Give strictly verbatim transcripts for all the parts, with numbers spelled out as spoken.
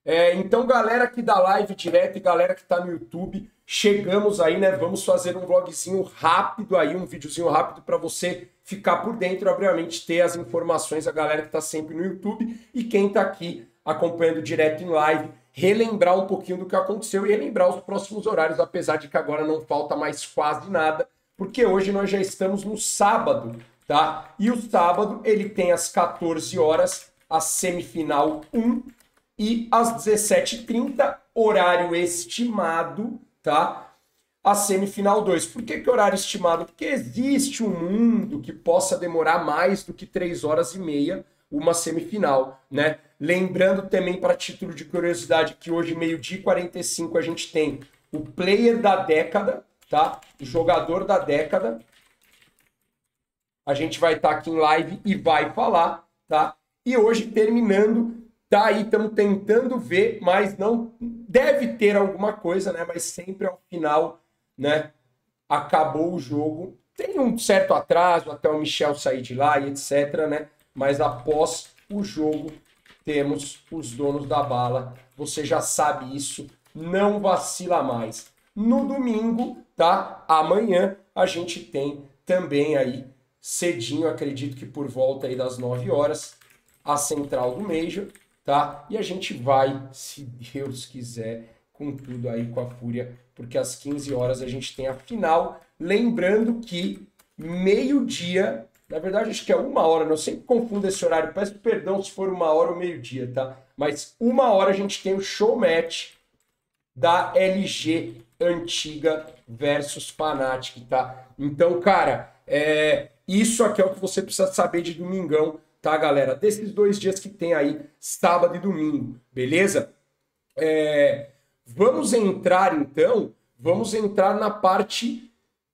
É, então, galera aqui da live direto e galera que tá no YouTube, chegamos aí, né? Vamos fazer um vlogzinho rápido aí, um videozinho rápido para você ficar por dentro, obviamente ter as informações, a galera que tá sempre no YouTube e quem tá aqui acompanhando direto em live, relembrar um pouquinho do que aconteceu e relembrar os próximos horários, apesar de que agora não falta mais quase nada, porque hoje nós já estamos no sábado, tá? E o sábado ele tem às quatorze horas a semifinal um e às dezessete e trinta, horário estimado, tá? A semifinal dois. Por que que horário estimado? Porque existe um mundo que possa demorar mais do que três horas e meia uma semifinal, né? Lembrando também, para título de curiosidade, que hoje, meio-dia e quarenta e cinco, a gente tem o player da década, tá? O jogador da década. A gente vai estar aqui em live e vai falar, tá? E hoje, terminando, tá aí, estamos tentando ver, mas não deve ter alguma coisa, né? Mas sempre ao final, né? Acabou o jogo. Tem um certo atraso até o Michel sair de lá e etc, né? Mas após o jogo, temos os donos da bala. Você já sabe isso, não vacila mais. No domingo, tá? Amanhã, a gente tem também aí, cedinho, acredito que por volta aí das nove horas, a central do Major, tá? E a gente vai, se Deus quiser, com tudo aí com a Fúria, porque às quinze horas a gente tem a final. Lembrando que meio-dia, na verdade acho que é uma hora, né? Eu sempre confundo esse horário, peço perdão se for uma hora ou meio-dia, tá? Mas uma hora a gente tem o show match da L G antiga versus Fnatic, tá? Então, cara, é... isso aqui é o que você precisa saber de domingão, tá, galera? Desses dois dias que tem aí, sábado e domingo, beleza? É... Vamos entrar, então, vamos entrar na parte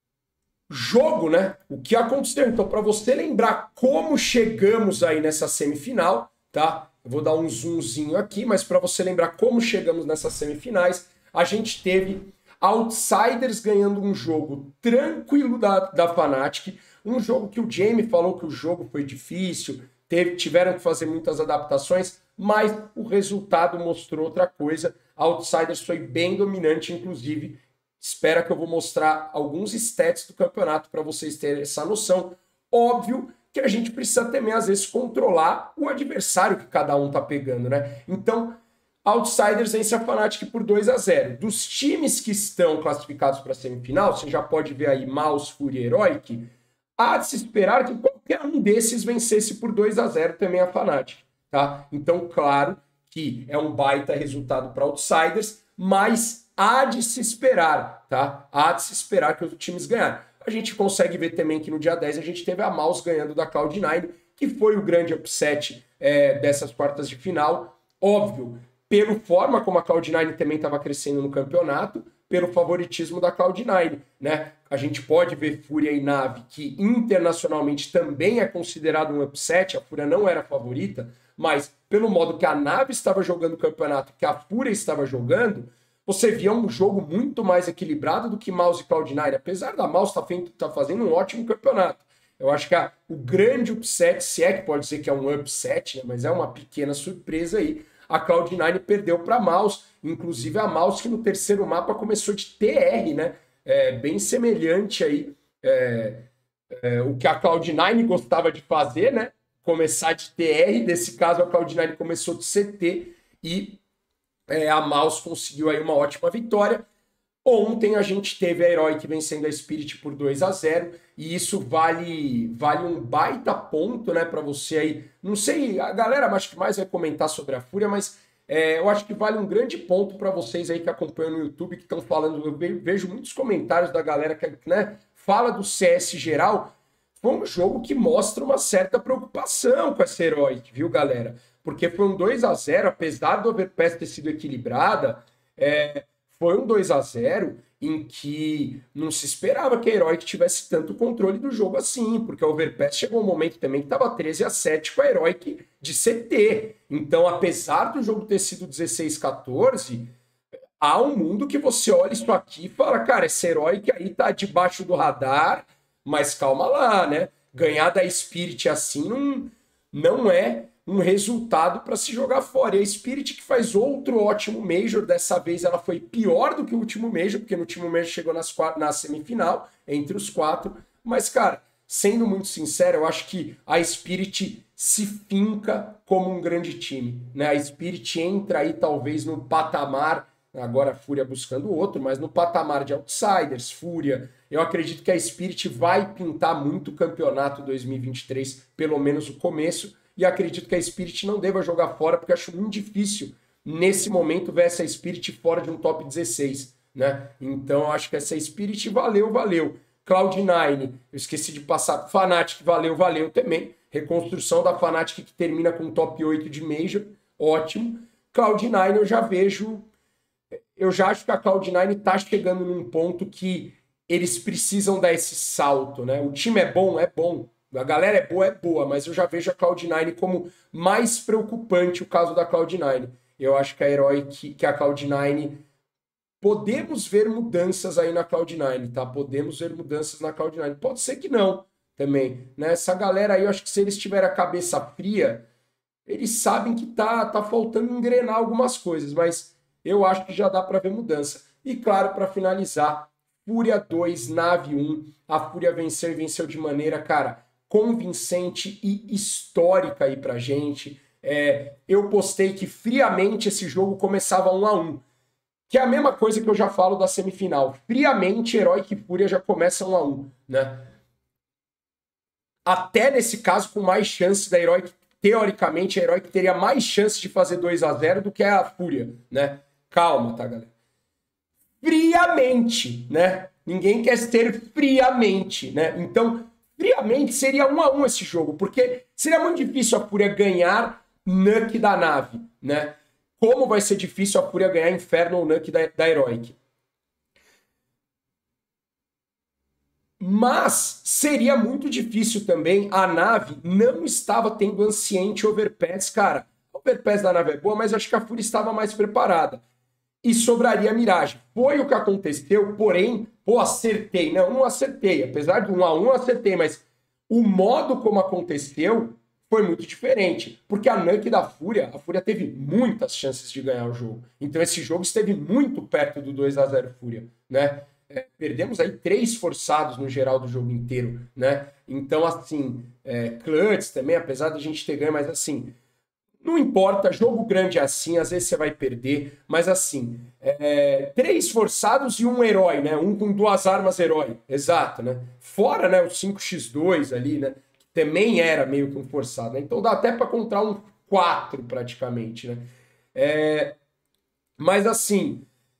jogo, né? O que aconteceu. Então, para você lembrar como chegamos aí nessa semifinal, tá? Eu vou dar um zoomzinho aqui, mas para você lembrar como chegamos nessas semifinais, a gente teve Outsiders ganhando um jogo tranquilo da, da Fnatic, um jogo que o Jamie falou que o jogo foi difícil, teve, tiveram que fazer muitas adaptações, mas o resultado mostrou outra coisa. A Outsiders foi bem dominante, inclusive. Espera que eu vou mostrar alguns stats do campeonato para vocês terem essa noção. Óbvio que a gente precisa também, às vezes, controlar o adversário que cada um tá pegando, né? Então, Outsiders vence a Fnatic por dois a zero. Dos times que estão classificados para a semifinal, você já pode ver aí Mouse, Fúria e Heroic, há de se esperar que qualquer um desses vencesse por dois a zero também a Fnatic, tá? Então, claro que é um baita resultado para Outsiders, mas há de se esperar, tá? Há de se esperar que os times ganharem. A gente consegue ver também que no dia dez a gente teve a Mouse ganhando da Cloud nine, que foi o grande upset é, dessas quartas de final. Óbvio, pela forma como a Cloud nine também estava crescendo no campeonato, pelo favoritismo da Cloud nine, né? A gente pode ver Fúria e Nave, que internacionalmente também é considerado um upset, a Fúria não era a favorita, mas pelo modo que a Nave estava jogando o campeonato, que a Fúria estava jogando, você via um jogo muito mais equilibrado do que Mouse e Cloud nine, apesar da Mouse estar tá fazendo um ótimo campeonato. Eu acho que a, o grande upset, se é que pode dizer que é um upset, né, mas é uma pequena surpresa aí, a Cloud nine perdeu para a Mouse, inclusive a Mouse que no terceiro mapa começou de T R, né, é, bem semelhante aí, é, é, o que a Cloud nine gostava de fazer, né, começar de T R, nesse caso a Cloud nine começou de C T e é, a Mouse conseguiu aí uma ótima vitória. Ontem a gente teve a Heroic vencendo a Spirit por dois a zero e isso vale, vale um baita ponto, né, para você aí. Não sei, a galera acho que mais vai comentar sobre a Fúria, mas é, eu acho que vale um grande ponto para vocês aí que acompanham no YouTube, que estão falando, eu vejo muitos comentários da galera que, né, fala do C S geral. Foi um jogo que mostra uma certa preocupação com essa Heroic, viu, galera? Porque foi um dois a zero, apesar do Overpass ter sido equilibrada, é, foi um dois a zero em que não se esperava que a Heroic tivesse tanto controle do jogo assim, porque a Overpass chegou um momento também que estava treze a sete com a Heroic de C T. Então, apesar do jogo ter sido dezesseis a quatorze, há um mundo que você olha isso aqui e fala, cara, essa Heroic aí tá debaixo do radar, mas calma lá, né? Ganhar da Spirit assim não, não é um resultado para se jogar fora. E a Spirit que faz outro ótimo Major, dessa vez ela foi pior do que o último Major, porque no último Major chegou nas quatro, na semifinal, entre os quatro. Mas, cara, sendo muito sincero, eu acho que a Spirit se finca como um grande time, né? A Spirit entra aí talvez no patamar, agora a Fúria buscando outro, mas no patamar de outsiders, Fúria. Eu acredito que a Spirit vai pintar muito o campeonato dois mil e vinte e três, pelo menos o começo, e acredito que a Spirit não deva jogar fora, porque acho muito difícil, nesse momento, ver essa Spirit fora de um top dezesseis, né? Então, acho que essa Spirit valeu, valeu. Cloud nine, eu esqueci de passar. Fnatic, valeu, valeu também. Reconstrução da Fnatic que termina com top oito de Major, ótimo. Cloud nine eu já vejo... Eu já acho que a Cloud nine tá chegando num ponto que eles precisam dar esse salto, né? O time é bom, é bom. A galera é boa, é boa, mas eu já vejo a Cloud nine como mais preocupante o caso da Cloud nine. Eu acho que a Heroic, que a Cloud nine, podemos ver mudanças aí na Cloud nine, tá? Podemos ver mudanças na Cloud nine. Pode ser que não, também, né? Essa galera aí, eu acho que se eles tiverem a cabeça fria, eles sabem que tá, tá faltando engrenar algumas coisas, mas eu acho que já dá para ver mudança. E claro, para finalizar, Fúria dois, Nave um, a Fúria venceu e venceu de maneira, cara, convincente e histórica aí pra gente. É, eu postei que friamente esse jogo começava um a um, que é a mesma coisa que eu já falo da semifinal. Friamente, Heroic e Fúria já começam um a um, né? Até nesse caso, com mais chance da Heroic, teoricamente, a Heroic teria mais chance de fazer dois a zero do que a Fúria, né? Calma, tá, galera? Friamente, né? Ninguém quer ter friamente, né? Então, friamente seria um a um esse jogo, porque seria muito difícil a Fúria ganhar Nuke da Nave, né? Como vai ser difícil a Fúria ganhar Inferno ou Nuke da, da Heroic. Mas seria muito difícil também, a Nave não estava tendo Anciente Overpass, cara. O Overpass da Nave é boa, mas acho que a Fúria estava mais preparada. E sobraria a Mirage. Foi o que aconteceu, porém, pô, acertei. Não, não acertei. Apesar de um a um, eu acertei, mas o modo como aconteceu foi muito diferente. Porque a Nuke da Fúria, a Fúria teve muitas chances de ganhar o jogo. Então esse jogo esteve muito perto do dois a zero Fúria, né? É, perdemos aí três forçados no geral do jogo inteiro, né? Então, assim, é, clutch também, apesar da gente ter ganho, mas assim... Não importa, jogo grande é assim, às vezes você vai perder, mas assim, é, três forçados e um herói, né? Um com duas armas herói, exato, né? Fora, né, o cinco por dois ali, né? Que também era meio que um forçado, né? Então dá até para contar um quatro praticamente, né? É, mas assim,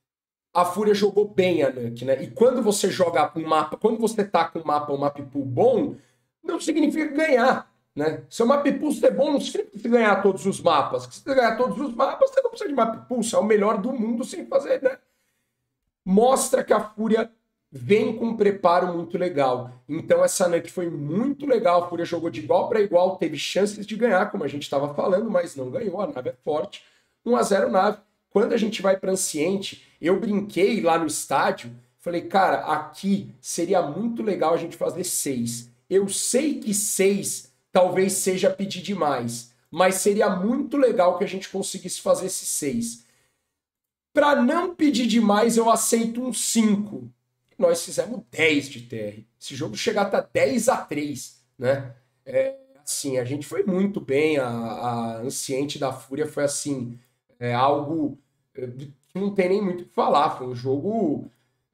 a Fúria jogou bem a Nuke, né? E quando você joga um mapa, quando você tá com um mapa, um map pool bom, não significa ganhar. Né? Se o map pool é bom, não significa você ganhar todos os mapas. Se você ganhar todos os mapas, você não precisa de map pool, você é o melhor do mundo sem fazer, né? Mostra que a Fúria vem com um preparo muito legal. Então essa Nuke foi muito legal, a Fúria jogou de igual para igual, teve chances de ganhar, como a gente estava falando, mas não ganhou, a nave é forte. um a zero Nave. Quando a gente vai para Anciente, eu brinquei lá no estádio, falei, cara, aqui seria muito legal a gente fazer seis. Eu sei que seis talvez seja pedir demais, mas seria muito legal que a gente conseguisse fazer esses seis. Para não pedir demais, eu aceito um cinco. Nós fizemos dez de T R. Esse jogo chega até dez a três, né? É, assim, a gente foi muito bem, a, a Anciente da Fúria foi assim, é algo que não tem nem muito o que falar, foi um jogo...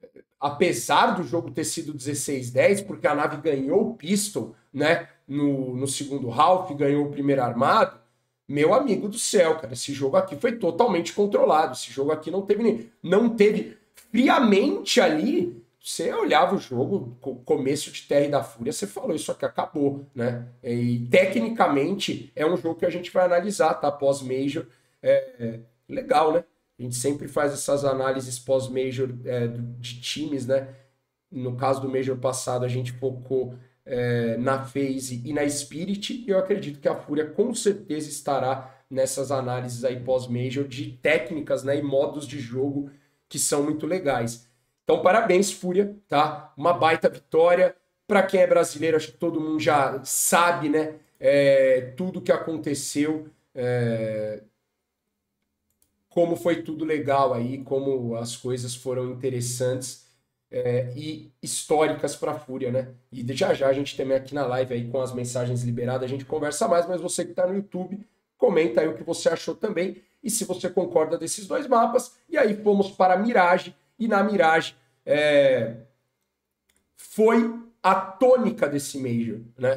Apesar do jogo ter sido dezesseis a dez, porque a nave ganhou o pistol, né, no, no segundo half, ganhou o primeiro armado, meu amigo do céu, cara, esse jogo aqui foi totalmente controlado, esse jogo aqui não teve, não teve friamente ali, você olhava o jogo, começo de T R da Fúria, você falou, isso aqui acabou, né, e tecnicamente é um jogo que a gente vai analisar, tá, pós-Major, é, é legal, né? A gente sempre faz essas análises pós-Major é, de times, né? No caso do Major passado, a gente focou é, na FaZe e na Spirit, e eu acredito que a Fúria com certeza estará nessas análises aí pós-Major de técnicas, né, e modos de jogo que são muito legais. Então, parabéns, Fúria, tá? Uma baita vitória. Para quem é brasileiro, acho que todo mundo já sabe, né? é, tudo que aconteceu, é, como foi tudo legal aí, como as coisas foram interessantes é, e históricas para a Fúria, né? E já já a gente também aqui na live aí com as mensagens liberadas, a gente conversa mais, mas você que está no YouTube, comenta aí o que você achou também e se você concorda desses dois mapas. E aí fomos para a Mirage, e na Mirage é, foi a tônica desse Major, né?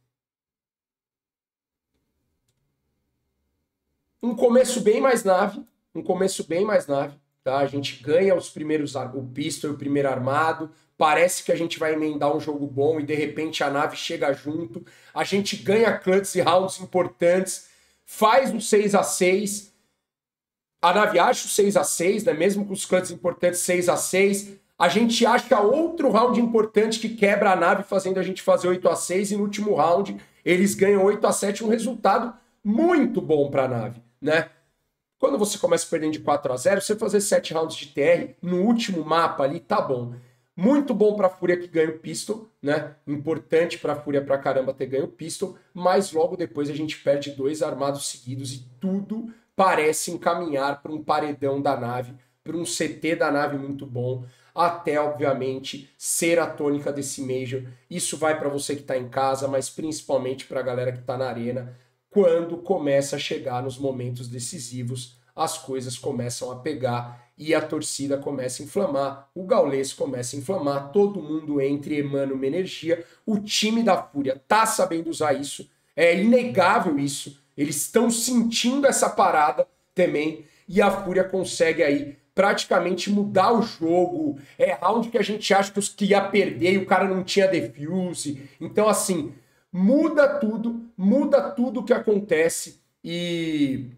Um começo bem mais nave, um começo bem mais nave, tá? A gente ganha os primeiros, o pistol e o primeiro armado, parece que a gente vai emendar um jogo bom e de repente a nave chega junto, a gente ganha clutches e rounds importantes, faz um seis a seis, a nave acha o seis a seis, né? Mesmo com os clutches importantes seis a seis, a gente acha outro round importante que quebra a nave, fazendo a gente fazer oito a seis, e no último round eles ganham oito a sete, um resultado muito bom para a nave, né? Quando você começa perdendo de quatro a zero, você fazer sete rounds de T R no último mapa ali, tá bom. Muito bom para a Fúria que ganha o pistol, né? Importante para a Fúria pra caramba ter ganho o pistol, mas logo depois a gente perde dois armados seguidos e tudo parece encaminhar para um paredão da nave, para um C T da nave muito bom, até, obviamente, ser a tônica desse Major. Isso vai para você que está em casa, mas principalmente para a galera que está na arena. Quando começa a chegar nos momentos decisivos, as coisas começam a pegar e a torcida começa a inflamar, o Gaules começa a inflamar, todo mundo entra e emana uma energia. O time da Fúria tá sabendo usar isso, é inegável isso. Eles estão sentindo essa parada também e a Fúria consegue aí praticamente mudar o jogo. É round que a gente acha que, os, que ia perder e o cara não tinha defuse. Então, assim, muda tudo, muda tudo o que acontece e,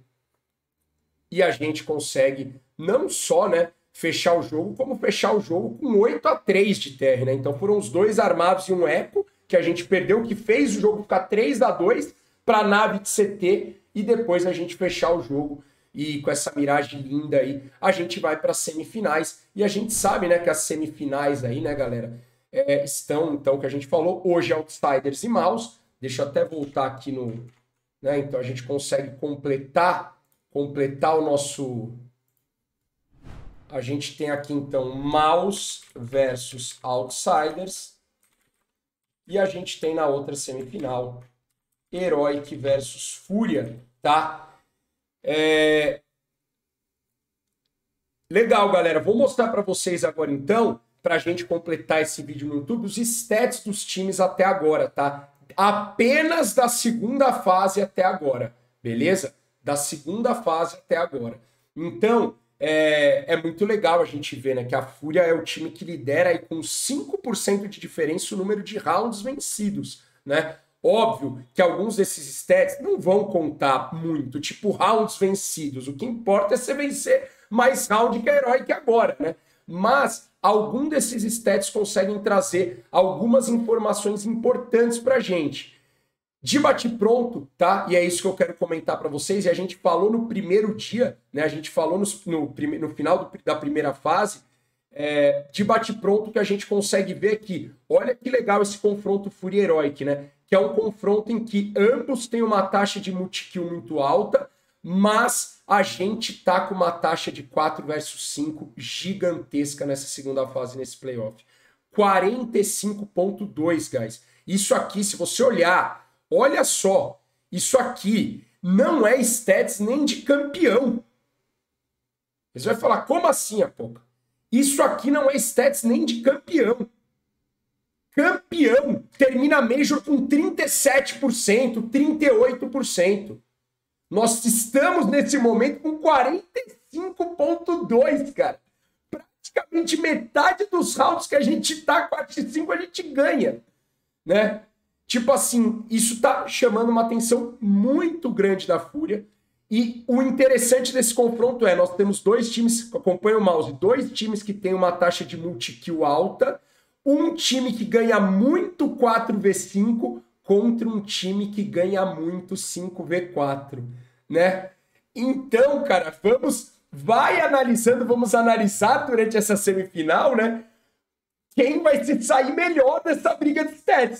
e a gente consegue não só, né, fechar o jogo, como fechar o jogo com oito a três de T R, né? Então foram os dois armados e um eco que a gente perdeu, que fez o jogo ficar três a dois para a nave de C T e depois a gente fechar o jogo. E com essa miragem linda aí, a gente vai para as semifinais. E a gente sabe, né, que as semifinais aí, né, galera, é, estão, então, que a gente falou, hoje Outsiders e Maus. Deixa eu até voltar aqui no... Né, então a gente consegue completar, completar o nosso... A gente tem aqui, então, Maus versus Outsiders. E a gente tem na outra semifinal, Heroic versus Fúria, tá? É... Legal, galera. Vou mostrar para vocês agora, então, para a gente completar esse vídeo no YouTube, os stats dos times até agora, tá? Apenas da segunda fase até agora, beleza? Da segunda fase até agora. Então, é, é muito legal a gente ver, né, que a Fúria é o time que lidera aí com cinco por cento de diferença o número de rounds vencidos, né? Óbvio que alguns desses stats não vão contar muito, tipo rounds vencidos. O que importa é você vencer mais round que a Heroic agora, né? Mas algum desses stats conseguem trazer algumas informações importantes pra gente. De bate-pronto, tá? E é isso que eu quero comentar para vocês. E a gente falou no primeiro dia, né? A gente falou no, no, no final do, da primeira fase, é, de bate-pronto, que a gente consegue ver que, olha que legal esse confronto Fúria Heroic, né? Que é um confronto em que ambos têm uma taxa de multi-kill muito alta, mas a gente tá com uma taxa de quatro versus cinco gigantesca nessa segunda fase, nesse playoff. quarenta e cinco ponto dois, guys. Isso aqui, se você olhar, olha só, isso aqui não é stats nem de campeão. Você vai falar, como assim, Apoca? Isso aqui não é stats nem de campeão. Campeão termina a Major com trinta e sete por cento, trinta e oito por cento. Nós estamos nesse momento com quarenta e cinco ponto dois, cara. Praticamente metade dos rounds que a gente tá, quarenta e cinco, a gente ganha, né? Tipo assim, isso tá chamando uma atenção muito grande da Fúria. E o interessante desse confronto é, nós temos dois times que acompanham o mouse, dois times que têm uma taxa de multi-kill alta, um time que ganha muito quatro vê cinco contra um time que ganha muito cinco vê quatro, né? Então, cara, vamos, vai analisando, vamos analisar durante essa semifinal, né? Quem vai se sair melhor dessa briga de stats, né?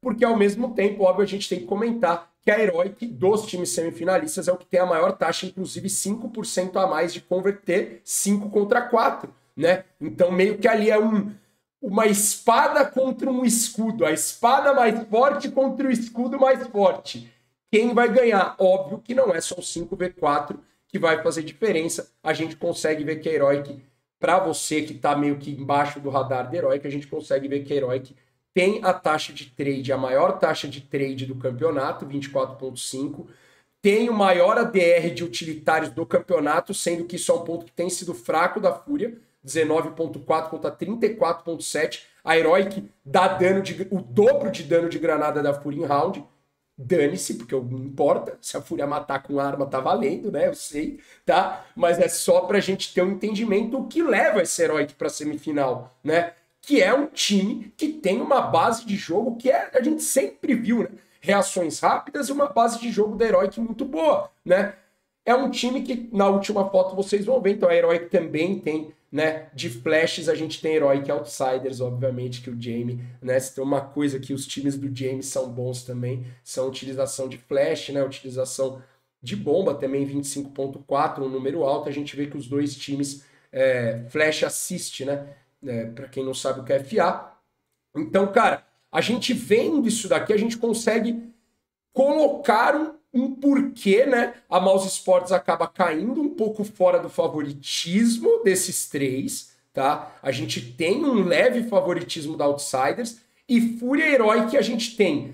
porque ao mesmo tempo, óbvio, a gente tem que comentar que a Heroic dos times semifinalistas é o que tem a maior taxa, inclusive cinco por cento a mais de converter cinco contra quatro, né? Então meio que ali é um, uma espada contra um escudo, a espada mais forte contra o escudo mais forte. Quem vai ganhar? Óbvio que não é só o cinco contra quatro que vai fazer diferença, a gente consegue ver que a Heroic, para você que está meio que embaixo do radar da Heroic, a gente consegue ver que a Heroic tem a taxa de trade, a maior taxa de trade do campeonato, vinte e quatro ponto cinco. Tem o maior A D R de utilitários do campeonato, sendo que isso é um ponto que tem sido fraco da Fúria, dezenove ponto quatro contra trinta e quatro ponto sete. A Heroic dá dano de, o dobro de dano de granada da Fúria em round. Dane-se, porque não importa. Se a Fúria matar com arma, tá valendo, né? Eu sei, tá? Mas é só pra gente ter um entendimento o que leva esse Heroic pra semifinal, né? Que é um time que tem uma base de jogo que é, a gente sempre viu, né? Reações rápidas e uma base de jogo da Heroic muito boa, né? É um time que, na última foto, vocês vão ver, então a Heroic também tem, né? De flashes, a gente tem Heroic Outsiders, obviamente, que o Jamie, né? Se tem uma coisa que os times do Jamie são bons também, são utilização de flash, né? Utilização de bomba também, vinte e cinco ponto quatro, um número alto, a gente vê que os dois times é, flash assist, né? É, para quem não sabe o que é F A. Então, cara, a gente vendo isso daqui, a gente consegue colocar um, um porquê, né? A Mouse Sports acaba caindo um pouco fora do favoritismo desses três, tá? A gente tem um leve favoritismo da Outsiders e Fúria Heroic a gente tem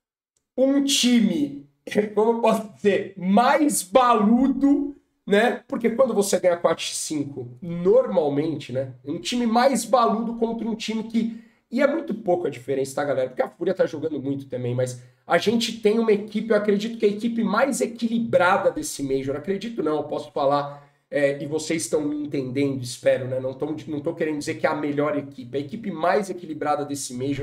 um time, como eu posso dizer, mais baludo, né? Porque quando você ganha quatro a cinco, normalmente, né? Um time mais baludo contra um time que... E é muito pouco a diferença, tá, galera? Porque a Fúria tá jogando muito também, mas a gente tem uma equipe, eu acredito que é a equipe mais equilibrada desse Major. Acredito não, eu posso falar, é, e vocês estão me entendendo, espero, né? Não tô, não tô querendo dizer que é a melhor equipe. A equipe mais equilibrada desse Major,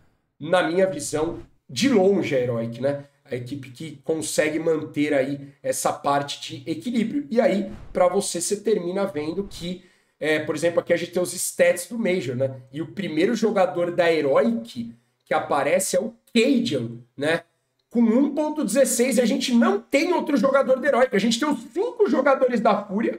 na minha visão, de longe é a Heroic, né? A equipe que consegue manter aí essa parte de equilíbrio. E aí, para você, você termina vendo que, é, por exemplo, aqui a gente tem os stats do Major, né? E o primeiro jogador da Heroic que aparece é o Cajun, né? Com um ponto dezesseis, a gente não tem outro jogador da Heroic. A gente tem os cinco jogadores da Fúria,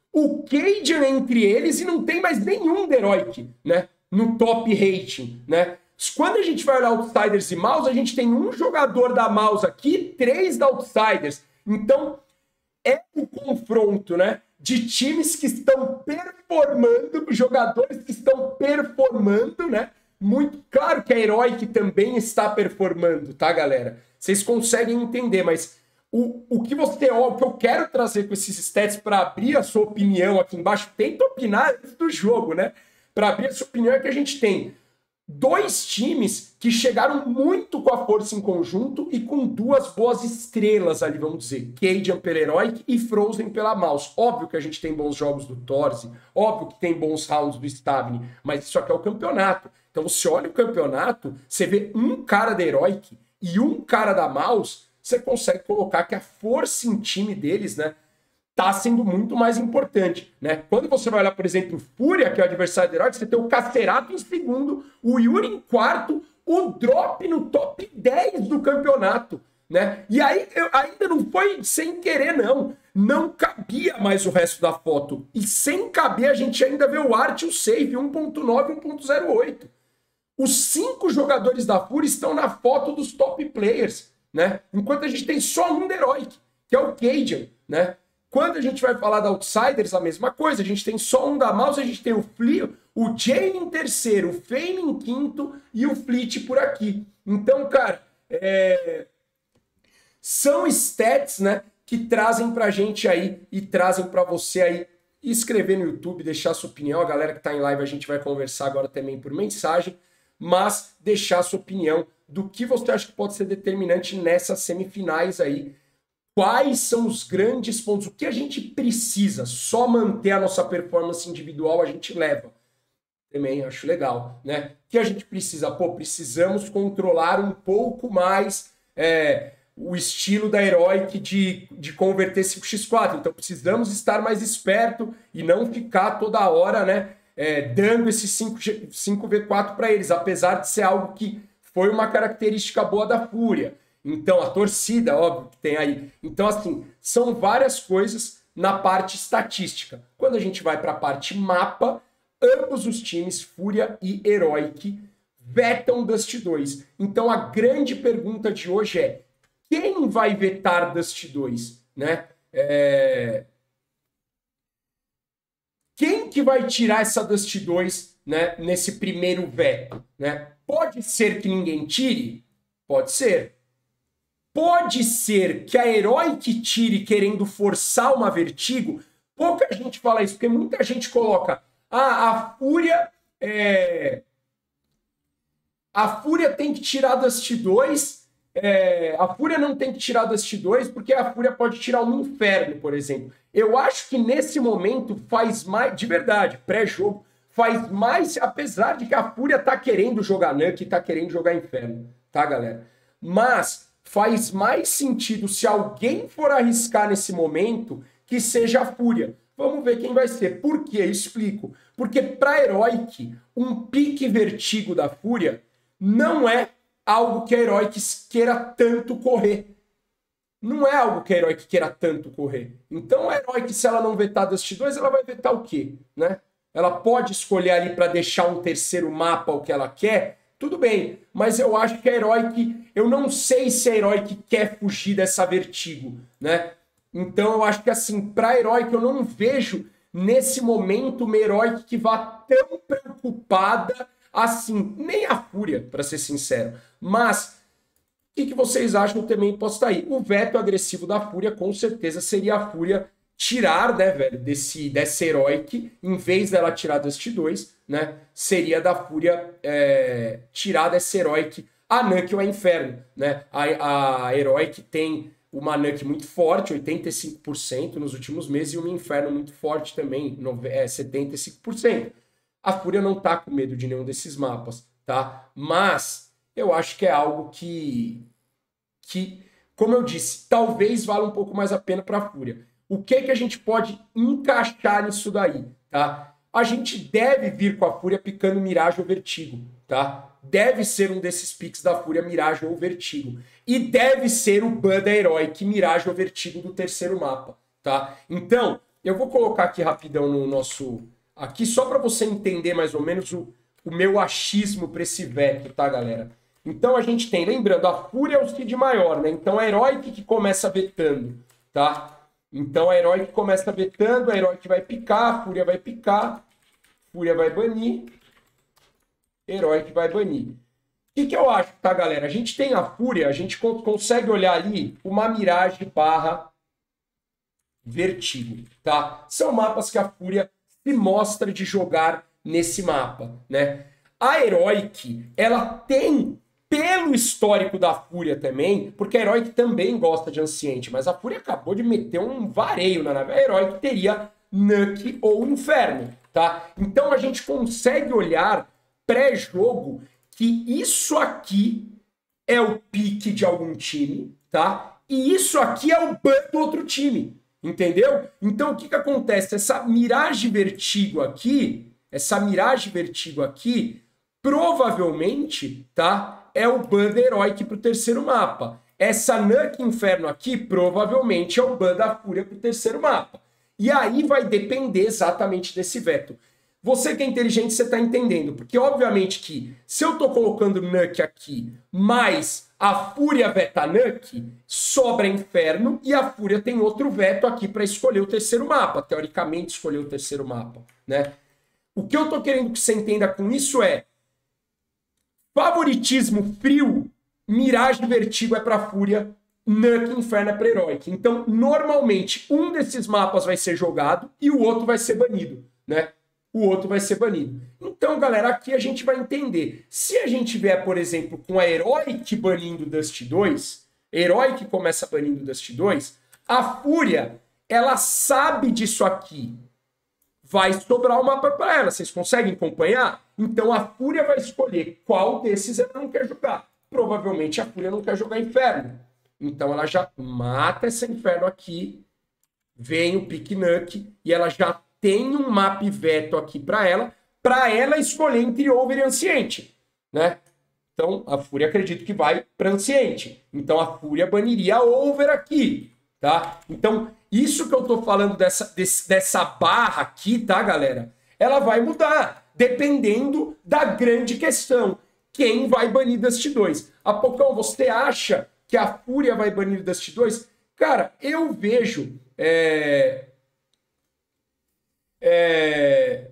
o Cajun entre eles e não tem mais nenhum da Heroic, né? No top rating, né? Quando a gente vai olhar Outsiders e Mouse, a gente tem um jogador da Mouse aqui, três da Outsiders. Então, é um confronto, né? De times que estão performando, jogadores que estão performando, né? Muito claro que a Heroic também está performando, tá, galera? Vocês conseguem entender, mas o, o que você, ó, o que eu quero trazer com esses stats para abrir a sua opinião aqui embaixo, tenta opinar antes do jogo, né? Para abrir a sua opinião é que a gente tem dois times que chegaram muito com a força em conjunto e com duas boas estrelas ali, vamos dizer. Cajun pela Heroic e Frozen pela Mouse. Óbvio que a gente tem bons jogos do Torzi, óbvio que tem bons rounds do Stavni, mas isso aqui é o campeonato. Então você olha o campeonato, você vê um cara da Heroic e um cara da Mouse, você consegue colocar que a força em time deles, né, tá sendo muito mais importante, né? Quando você vai olhar, por exemplo, o Fúria, que é o adversário da Heroic, você tem o Cacerato em segundo, o Yuri em quarto, o Drop no top dez do campeonato, né? E aí, eu, ainda não foi sem querer, não. Não cabia mais o resto da foto. E sem caber, a gente ainda vê o Art e o Save, um ponto nove, um ponto zero oito. Os cinco jogadores da Fúria estão na foto dos top players, né? Enquanto a gente tem só um da Heroic, que é o Cajun, né? Quando a gente vai falar da Outsiders, a mesma coisa. A gente tem só um da Mouse, a gente tem o Flea, o Jay em terceiro, o Fame em quinto e o Fleet por aqui. Então, cara, é... são stats, né, que trazem pra gente aí e trazem pra você aí escrever no YouTube, deixar sua opinião. A galera que tá em live, a gente vai conversar agora também por mensagem, mas deixar sua opinião do que você acha que pode ser determinante nessas semifinais aí. Quais são os grandes pontos? O que a gente precisa? Só manter a nossa performance individual a gente leva. Também acho legal, né? O que a gente precisa? Pô, precisamos controlar um pouco mais é, o estilo da Heroic de, de converter cinco por quatro. Então precisamos estar mais esperto e não ficar toda hora, né, é, dando esse cinco por quatro para eles, apesar de ser algo que foi uma característica boa da Fúria. Então, a torcida, óbvio que tem aí. Então, assim, são várias coisas na parte estatística. Quando a gente vai para a parte mapa, ambos os times, Fúria e Heroic, vetam Dust dois. Então, a grande pergunta de hoje é: quem vai vetar Dust dois? Né? É... Quem que vai tirar essa Dust dois, né, nesse primeiro veto? Né? Pode ser que ninguém tire? Pode ser. Pode ser que a Heroic tire querendo forçar uma Vertigo. Pouca gente fala isso, porque muita gente coloca ah, a Fúria é... a Fúria tem que tirar Dust dois, é... a Fúria não tem que tirar Dust dois porque a Fúria pode tirar um Inferno, por exemplo. Eu acho que nesse momento faz mais, de verdade, pré-jogo, faz mais, apesar de que a Fúria tá querendo jogar Nuke e tá querendo jogar Inferno, tá, galera? Mas faz mais sentido, se alguém for arriscar nesse momento, que seja a Fúria. Vamos ver quem vai ser. Por quê? Eu explico. Porque para Heroic, um pique Vertigo da Fúria não é algo que a Heroic queira tanto correr. Não é algo que a Heroic queira tanto correr. Então a Heroic, se ela não vetar Dust dois, ela vai vetar o quê? Né? Ela pode escolher ali para deixar um terceiro mapa o que ela quer. Tudo bem, mas eu acho que a Heroic, eu não sei se a Heroic quer fugir dessa Vertigo, né? Então eu acho que assim, para Heroic eu não vejo nesse momento uma Heroic que vá tão preocupada assim, nem a Fúria, para ser sincero. Mas o que, que vocês acham também posso estar aí? O veto agressivo da Fúria com certeza seria a Fúria tirar, né, velho, desse, dessa Heroic, em vez dela tirar Dust dois, né, seria da Fúria é, tirar dessa Heroic a Nuke ou a Inferno, né, a, a Heroic tem uma Nuke muito forte, oitenta e cinco por cento nos últimos meses, e uma Inferno muito forte também, é, setenta e cinco por cento. A Fúria não tá com medo de nenhum desses mapas, tá, mas eu acho que é algo que, que como eu disse, talvez valha um pouco mais a pena para a Fúria. O que que a gente pode encaixar nisso daí, tá? A gente deve vir com a Fúria picando Mirage ou Vertigo, tá? Deve ser um desses picks da Fúria, Mirage ou Vertigo. E deve ser o ban da Heroic, Mirage ou Vertigo do terceiro mapa, tá? Então, eu vou colocar aqui rapidão no nosso... Aqui só para você entender mais ou menos o, o meu achismo para esse veto, tá, galera? Então a gente tem, lembrando, a Fúria é o seed maior, né? Então a Heroic que começa vetando, tá? Então a Heroic começa vetando, a Heroic vai picar, a Fúria vai picar, Fúria vai banir, Heroic vai banir. O que, que eu acho, tá, galera? A gente tem a Fúria, a gente co consegue olhar ali uma Mirage barra Vertigo, tá? São mapas que a Fúria se mostra de jogar nesse mapa, né? A Heroic, ela tem, pelo histórico da Fúria também, porque a Heroic também gosta de Anciente, mas a Fúria acabou de meter um vareio na nave. A Heroic teria Nuke ou Inferno, tá? Então a gente consegue olhar pré-jogo que isso aqui é o pique de algum time, tá? E isso aqui é o ban do outro time, entendeu? Então o que que acontece? Essa Mirage Vertigo aqui, essa Mirage Vertigo aqui, provavelmente, tá? É o ban da Heroic pro terceiro mapa. Essa Nuke Inferno aqui, provavelmente, é o ban da Fúria pro terceiro mapa. E aí vai depender exatamente desse veto. Você que é inteligente, você tá entendendo. Porque, obviamente, que se eu tô colocando Nuke aqui, mas a Fúria veta Nuke, sobra Inferno, e a Fúria tem outro veto aqui para escolher o terceiro mapa. Teoricamente, escolher o terceiro mapa, né? O que eu tô querendo que você entenda com isso é favoritismo frio, Mirage Vertigo é para Fúria, Nuke Inferno é para Heroic. Então, normalmente, um desses mapas vai ser jogado e o outro vai ser banido, né? O outro vai ser banido. Então, galera, aqui a gente vai entender. Se a gente vier, por exemplo, com a Heroic banindo Dust dois, Heroic começa banindo Dust dois, a Fúria, ela sabe disso aqui. Vai sobrar o mapa para ela. Vocês conseguem acompanhar? Então a Fúria vai escolher qual desses ela não quer jogar. Provavelmente a Fúria não quer jogar Inferno. Então ela já mata esse Inferno aqui, vem o pique Nuke, e ela já tem um mapa veto aqui para ela, para ela escolher entre Over e Anciente, né? Então, a Fúria acredito que vai para Anciente. Então, a Fúria baniria a Over aqui, tá? Então, isso que eu tô falando dessa, desse, dessa barra aqui, tá, galera? Ela vai mudar, dependendo da grande questão. Quem vai banir Dust dois? Apocão, você acha que a Fúria vai banir Dust dois? Cara, eu vejo... É... É...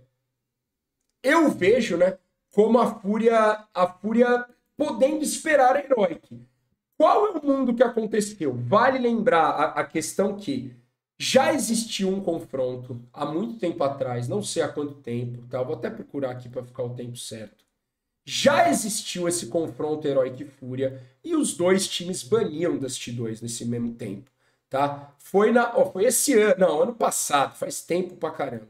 Eu vejo, né, como a Fúria, a Fúria podendo esperar a Heroic. Qual é o mundo que aconteceu? Vale lembrar a, a questão que já existiu um confronto há muito tempo atrás, não sei há quanto tempo, tá? Vou até procurar aqui para ficar o tempo certo. Já existiu esse confronto Heroic e Fúria e os dois times baniam Dust dois nesse mesmo tempo, tá? Foi, na, ó, foi esse ano, não, ano passado, faz tempo pra caramba.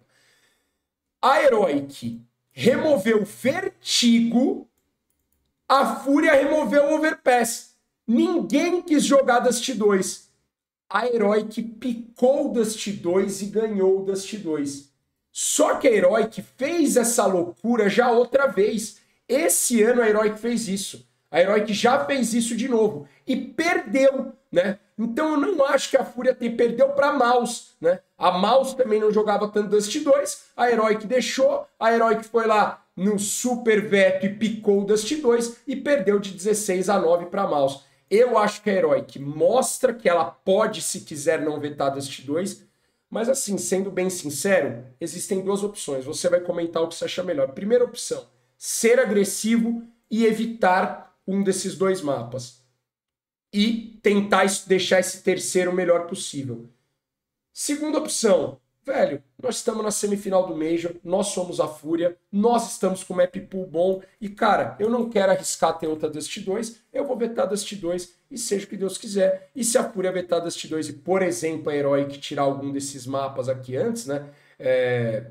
A Heroic removeu Vertigo, a Fúria removeu o Overpass. Ninguém quis jogar Dust dois. A Heroic picou o Dust dois e ganhou o Dust dois. Só que a Heroic fez essa loucura já outra vez. Esse ano a Heroic fez isso. A Heroic já fez isso de novo. E perdeu, né? Então eu não acho que a Fúria tem, perdeu para Mouse, né? A Mouse também não jogava tanto Dust dois. A Heroic deixou. A Heroic foi lá no Super Veto e picou o Dust dois e perdeu de dezesseis a nove para Mouse. Eu acho que a Heroic mostra que ela pode, se quiser, não vetar Dust dois. Mas assim, sendo bem sincero, existem duas opções. Você vai comentar o que você acha melhor. Primeira opção, ser agressivo e evitar um desses dois mapas. E tentar deixar esse terceiro o melhor possível. Segunda opção, velho, nós estamos na semifinal do Major, nós somos a Fúria, nós estamos com o map pool bom e, cara, eu não quero arriscar ter outra Dust dois, eu vou vetar Dust dois e seja o que Deus quiser. E se a Fúria vetar Dust dois e, por exemplo, a Heroic tirar algum desses mapas aqui antes, né, é...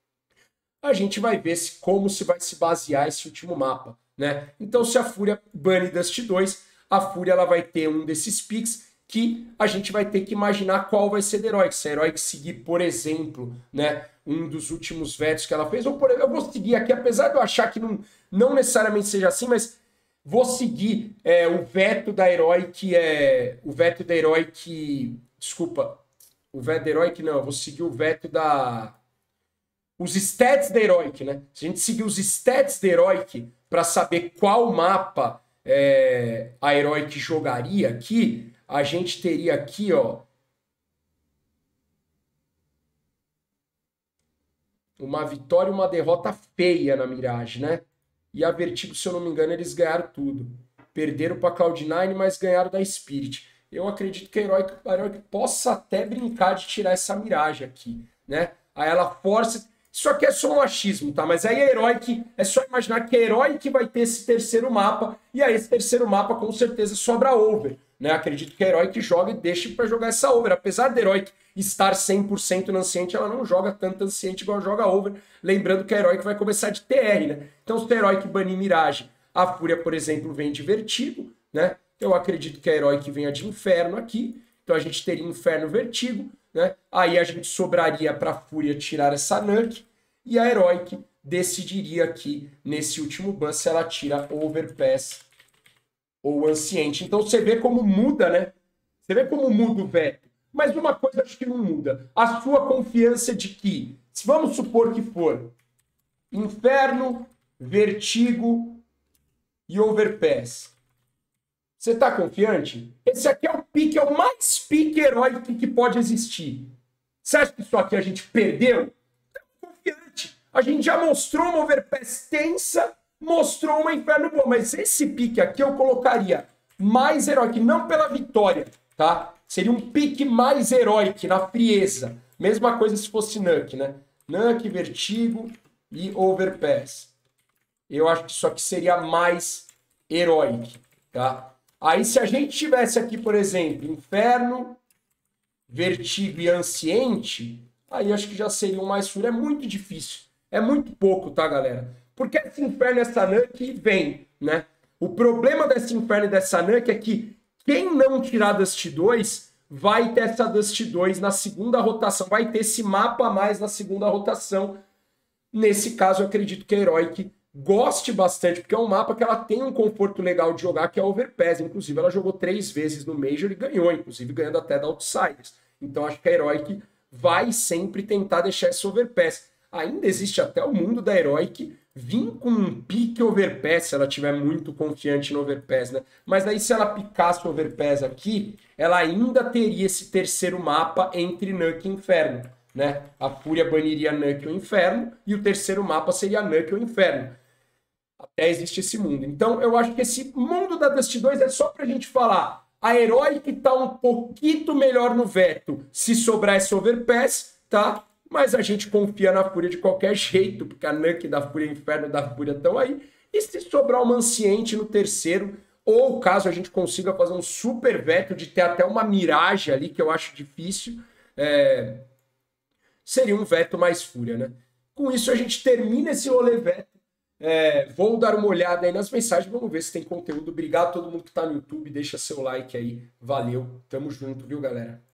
a gente vai ver se, como se vai se basear esse último mapa, né? Então, se a Fúria bane Dust dois, a Fúria ela vai ter um desses picks que a gente vai ter que imaginar qual vai ser da Heroic. Se a Heroic seguir, por exemplo, né, um dos últimos vetos que ela fez, ou por exemplo, eu vou seguir aqui, apesar de eu achar que não, não necessariamente seja assim, mas vou seguir é, o veto da Heroic, é, o veto da Heroic, desculpa, o veto da Heroic não, eu vou seguir o veto da... Os stats da Heroic, né? Se a gente seguir os stats da Heroic para saber qual mapa é, a Heroic jogaria aqui, a gente teria aqui, ó, uma vitória e uma derrota feia na Mirage, né? E a Vertigo, se eu não me engano, eles ganharam tudo. Perderam para Cloud nine, mas ganharam da Spirit. Eu acredito que a Heroic, a Heroic possa até brincar de tirar essa Mirage aqui, né? Aí ela força... Isso aqui é só um achismo, tá? Mas aí a Heroic, é só imaginar que a Heroic vai ter esse terceiro mapa, e aí esse terceiro mapa com certeza sobra over, né? Acredito que a Heroic joga e deixe para jogar essa over. Apesar da Heroic estar cem por cento no Anciente, ela não joga tanto Anciente igual joga over. Lembrando que a Heroic vai começar de T R, né? Então se a Heroic banir Mirage, a Fúria, por exemplo, vem de Vertigo, né? Eu acredito que a Heroic venha de Inferno aqui, então a gente teria Inferno Vertigo, né? Aí a gente sobraria para a Fúria tirar essa Nuke e a Heroic decidiria aqui nesse último ban se ela tira Overpass ou Anciente. Então você vê como muda, né? Você vê como muda o veto. Mas uma coisa acho que não muda. A sua confiança de que, se vamos supor que for Inferno, Vertigo e Overpass, você tá confiante? Esse aqui é o pique, é o mais pique heróico que pode existir. Você acha que isso aqui a gente perdeu? Tá confiante. A gente já mostrou uma Overpass tensa, mostrou uma Inferno boa, mas esse pique aqui eu colocaria mais heróico, não pela vitória, tá? Seria um pique mais heróico, na frieza. Mesma coisa se fosse Nuke, né? Nuke, Vertigo e Overpass. Eu acho que isso aqui seria mais heróico, tá? Aí se a gente tivesse aqui, por exemplo, Inferno, Vertigo e Anciente, aí acho que já seria um mais furo. É muito difícil. É muito pouco, tá, galera? Porque esse Inferno e essa Nuke vem, né? O problema desse Inferno e dessa Nuke é que quem não tirar Dust dois vai ter essa Dust dois na segunda rotação. Vai ter esse mapa a mais na segunda rotação. Nesse caso, eu acredito que a Heroic goste bastante, porque é um mapa que ela tem um conforto legal de jogar, que é Overpass. Inclusive, ela jogou três vezes no Major e ganhou, inclusive ganhando até da Outsiders. Então, acho que a Heroic vai sempre tentar deixar esse Overpass. Ainda existe até o mundo da Heroic vir com um pique Overpass, se ela tiver muito confiante no Overpass, né? Mas daí, se ela picasse o Overpass aqui, ela ainda teria esse terceiro mapa entre Nuke e Inferno, né? A Fúria baniria Nuke e o Inferno, e o terceiro mapa seria Nuke e o Inferno. Até existe esse mundo. Então, eu acho que esse mundo da Dust dois é só pra gente falar. A Heroic tá um pouquinho melhor no veto, se sobrar esse Overpass, tá? Mas a gente confia na Fúria de qualquer jeito, porque a Nuke da Fúria e o Inferno da Fúria estão aí. E se sobrar uma Anciente no terceiro, ou caso a gente consiga fazer um super veto de ter até uma Mirage ali, que eu acho difícil, é... seria um veto mais Fúria, né? Com isso a gente termina esse rolê veto. É, vou dar uma olhada aí nas mensagens, vamos ver se tem conteúdo. Obrigado a todo mundo que tá no YouTube, deixa seu like aí. Valeu, tamo junto, viu, galera?